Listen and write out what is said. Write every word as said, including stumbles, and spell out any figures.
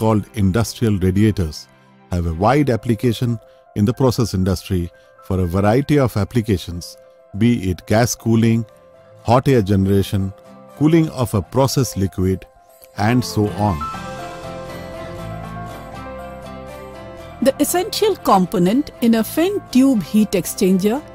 called industrial radiators have a wide application in the process industry for a variety of applications, be it gas cooling, hot air generation, cooling of a process liquid, and so on. The essential component in a fin tube heat exchanger